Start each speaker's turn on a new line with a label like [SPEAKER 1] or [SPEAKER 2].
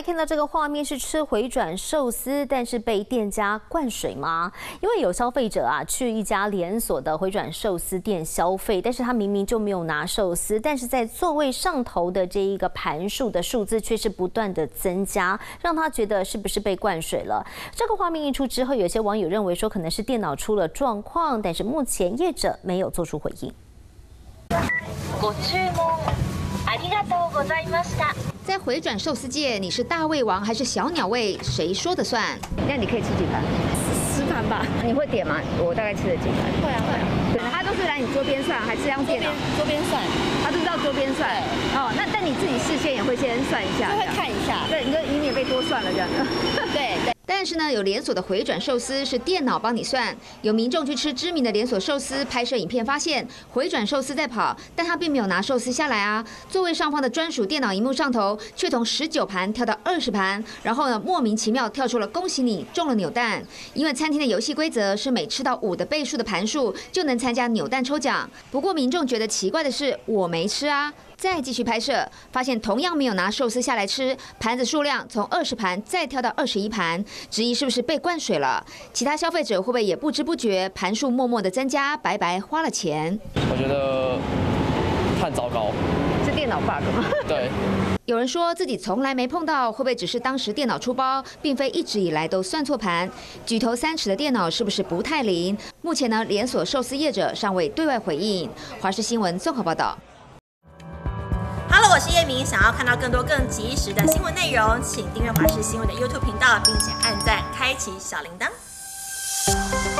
[SPEAKER 1] 看到这个画面是吃回转寿司，但是被店家灌水吗？因为有消费者去一家连锁的回转寿司店消费，但是他明明就没有拿寿司，但是在座位上头的这一个盘数的数字却是不断的增加，让他觉得是不是被灌水了？这个画面一出之后，有些网友认为说可能是电脑出了状况，但是目前业者没有做出回应。
[SPEAKER 2] ご注文ありがとうございました。
[SPEAKER 3] 在回转寿司界，你是大胃王还是小鸟胃？谁说的算？
[SPEAKER 4] 那你可以吃几盘
[SPEAKER 5] ？10盘吧。
[SPEAKER 4] 你会点吗？我大概吃了几盘？
[SPEAKER 5] 会啊。
[SPEAKER 4] 对，他都是来你桌边算，还是用电脑？
[SPEAKER 5] 桌边算。
[SPEAKER 4] 他都是到桌边算。哦，那你自己事先也会先算一下？
[SPEAKER 5] 就会看一下。
[SPEAKER 4] 对，你就以免被多算了这样。
[SPEAKER 5] 对。
[SPEAKER 3] 但是呢，有连锁的回转寿司是电脑帮你算。有民众去吃知名的连锁寿司，拍摄影片发现回转寿司在跑，但他并没有拿寿司下来啊。座位上方的专属电脑荧幕上头，却从19盘跳到20盘，然后呢，莫名其妙跳出了恭喜你中了扭蛋。因为餐厅的游戏规则是每吃到5的倍数的盘数就能参加扭蛋抽奖。不过民众觉得奇怪的是，我没吃啊。再继续拍摄，发现同样没有拿寿司下来吃，盘子数量从20盘再跳到21盘，质疑是不是被灌水了？其他消费者会不会也不知不觉盘数默默的增加，白白花了钱？
[SPEAKER 6] 我觉得太糟糕，
[SPEAKER 4] 是电脑 bug 吗？
[SPEAKER 6] 对。
[SPEAKER 3] 有人说自己从来没碰到，会不会只是当时电脑出包，并非一直以来都算错盘？举头3尺的电脑是不是不太灵？目前呢，连锁寿司业者尚未对外回应。华视新闻综合报道。
[SPEAKER 7] Hello， 我是叶明。想要看到更多更及时的新闻内容，请订阅华视新闻的 YouTube 频道，并且按赞、开启小铃铛。